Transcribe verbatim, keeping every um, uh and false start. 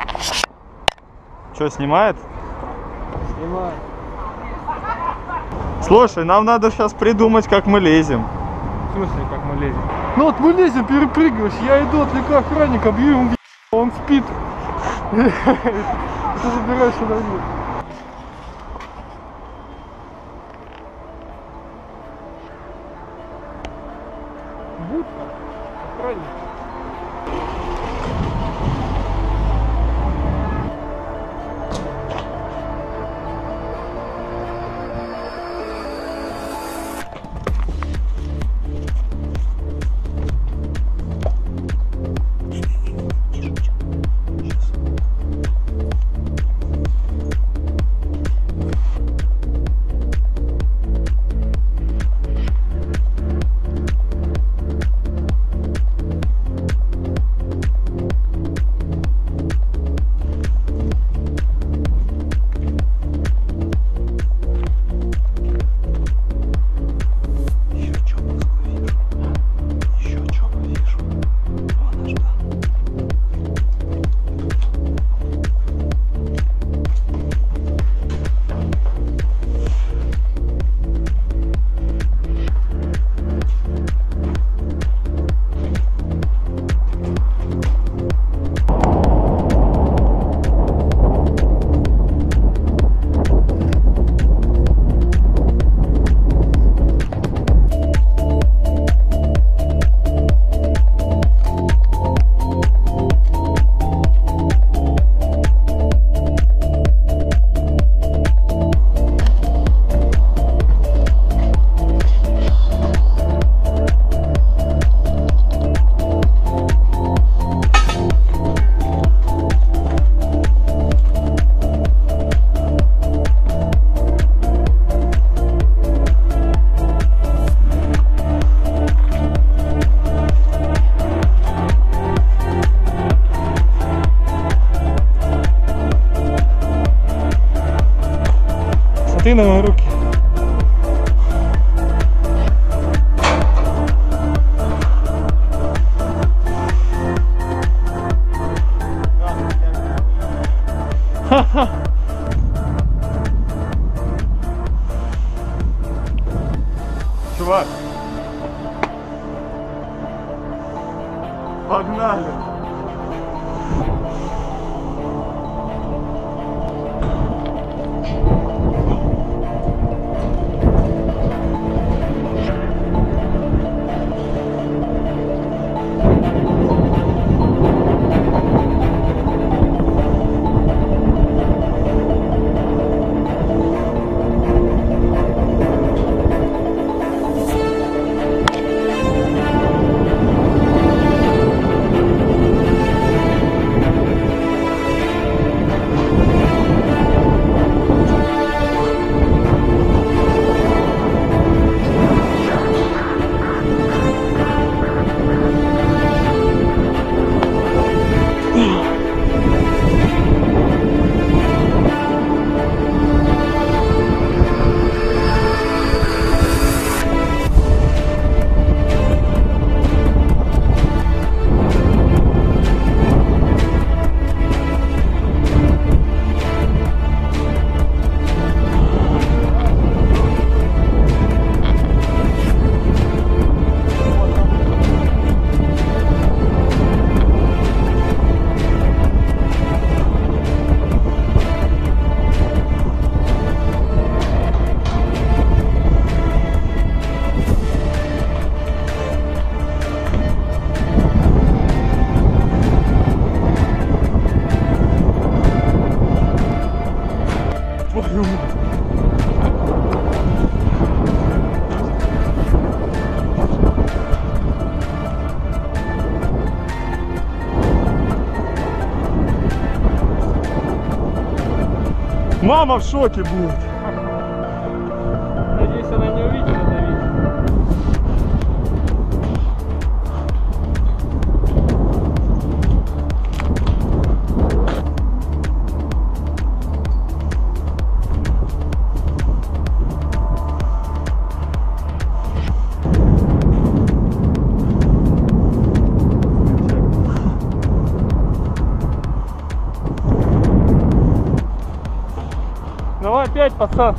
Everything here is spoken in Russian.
Что, снимает? Снимает. Слушай, нам надо сейчас придумать, как мы лезем. В смысле, как мы лезем? Ну вот мы лезем, перепрыгиваешь, я иду, отвлекаю охранника, бью ему, он спит. Ты забираешься на них. Будка, охранник. Смотри на мои руки. Ха-ха. Чувак. Погнали. Мама в шоке будет. Надеюсь, она не увидит это видео. опять, пацан.